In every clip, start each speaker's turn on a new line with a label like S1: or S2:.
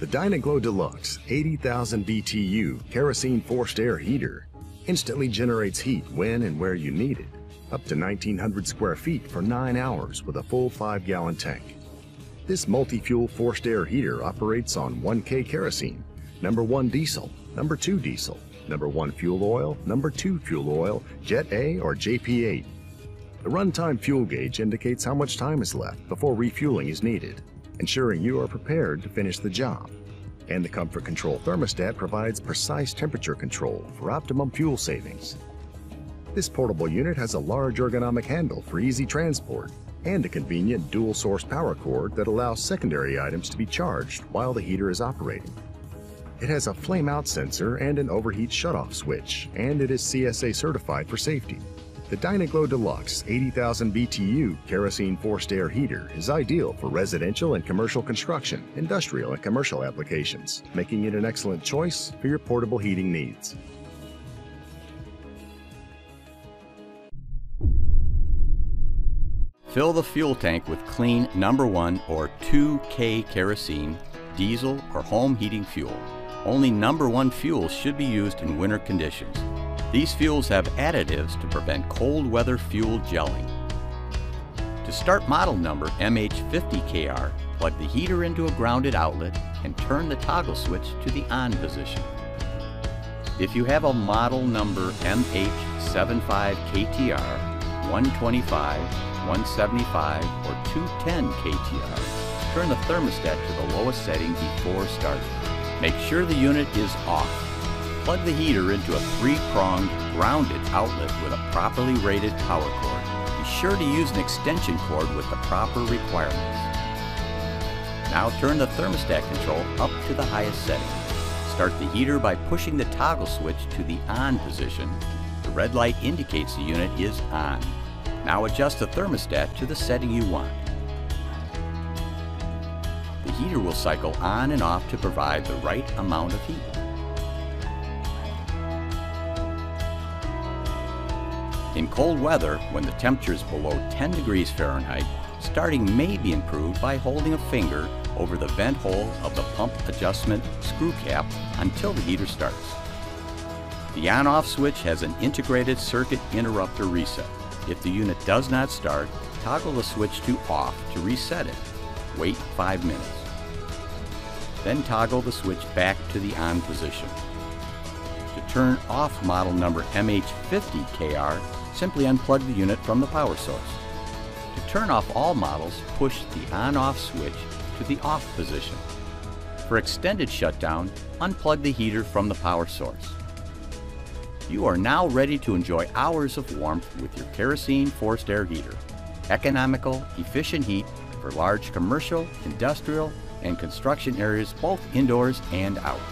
S1: Dynaglow Deluxe 80,000 BTU kerosene forced air heater instantly generates heat when and where you need it, up to 1,900 square feet for 9 hours with a full 5-gallon tank. This multi-fuel forced air heater operates on 1K kerosene, number 1 diesel, number 2 diesel, number 1 fuel oil, number 2 fuel oil, Jet A or JP8. The runtime fuel gauge indicates how much time is left before refueling is needed, ensuring you are prepared to finish the job. And the Comfort Control thermostat provides precise temperature control for optimum fuel savings. This portable unit has a large ergonomic handle for easy transport and a convenient dual-source power cord that allows secondary items to be charged while the heater is operating. It has a flame-out sensor and an overheat shutoff switch, and it is CSA certified for safety. The Dynaglow Deluxe 80,000 BTU kerosene forced air heater is ideal for residential and commercial construction, industrial and commercial applications, making it an excellent choice for your portable heating needs.
S2: Fill the fuel tank with clean number 1 or 2K kerosene, diesel, or home heating fuel. Only number 1 fuel should be used in winter conditions. These fuels have additives to prevent cold weather fuel gelling. To start model number MH50KR, plug the heater into a grounded outlet and turn the toggle switch to the on position. If you have a model number MH75KTR, 125, 175, or 210 KTR, turn the thermostat to the lowest setting before starting. Make sure the unit is off. Plug the heater into a 3-pronged grounded outlet with a properly rated power cord. Be sure to use an extension cord with the proper requirements. Now turn the thermostat control up to the highest setting. Start the heater by pushing the toggle switch to the on position. The red light indicates the unit is on. Now adjust the thermostat to the setting you want. The heater will cycle on and off to provide the right amount of heat. In cold weather, when the temperature is below 10 degrees Fahrenheit, starting may be improved by holding a finger over the vent hole of the pump adjustment screw cap until the heater starts. The on-off switch has an integrated circuit interrupter reset. If the unit does not start, toggle the switch to off to reset it. Wait 5 minutes. Then toggle the switch back to the on position. To turn off model number MH50KR, simply unplug the unit from the power source. To turn off all models, push the on-off switch to the off position. For extended shutdown, unplug the heater from the power source. You are now ready to enjoy hours of warmth with your kerosene forced air heater. Economical, efficient heat for large commercial, industrial, and construction areas both indoors and out.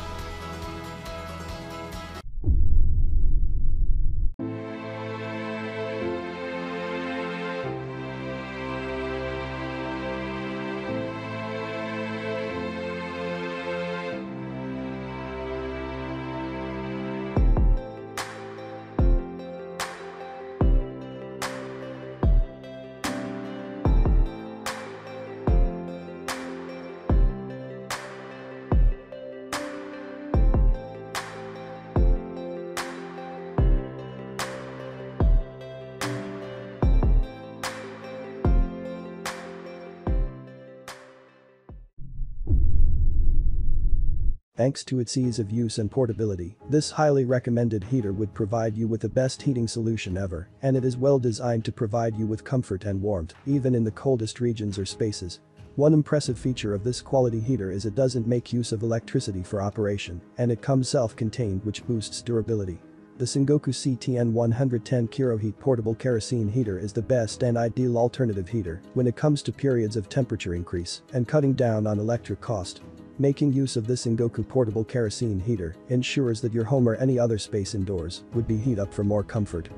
S3: Thanks to its ease of use and portability, this highly recommended heater would provide you with the best heating solution ever, and it is well designed to provide you with comfort and warmth, even in the coldest regions or spaces. One impressive feature of this quality heater is it doesn't make use of electricity for operation, and it comes self-contained, which boosts durability. The Sengoku CTN 110 KiroHeat portable kerosene heater is the best and ideal alternative heater when it comes to periods of temperature increase and cutting down on electric cost. Making use of this Sengoku portable kerosene heater ensures that your home or any other space indoors would be heat up for more comfort.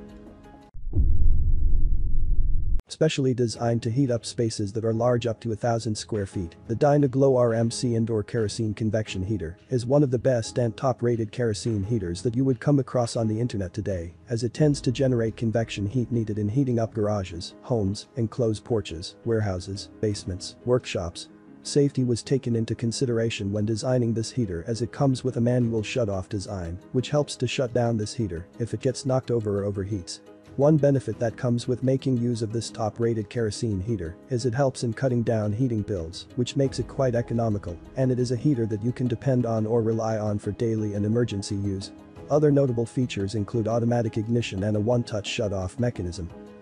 S3: Specially designed to heat up spaces that are large up to 1,000 square feet, the Dynaglow RMC Indoor Kerosene Convection Heater is one of the best and top-rated kerosene heaters that you would come across on the internet today, as it tends to generate convection heat needed in heating up garages, homes, enclosed porches, warehouses, basements, workshops, Safety was taken into consideration when designing this heater as it comes with a manual shut-off design, which helps to shut down this heater if it gets knocked over or overheats. One benefit that comes with making use of this top-rated kerosene heater is it helps in cutting down heating bills, which makes it quite economical, and it is a heater that you can depend on or rely on for daily and emergency use. Other notable features include automatic ignition and a one-touch shut-off mechanism.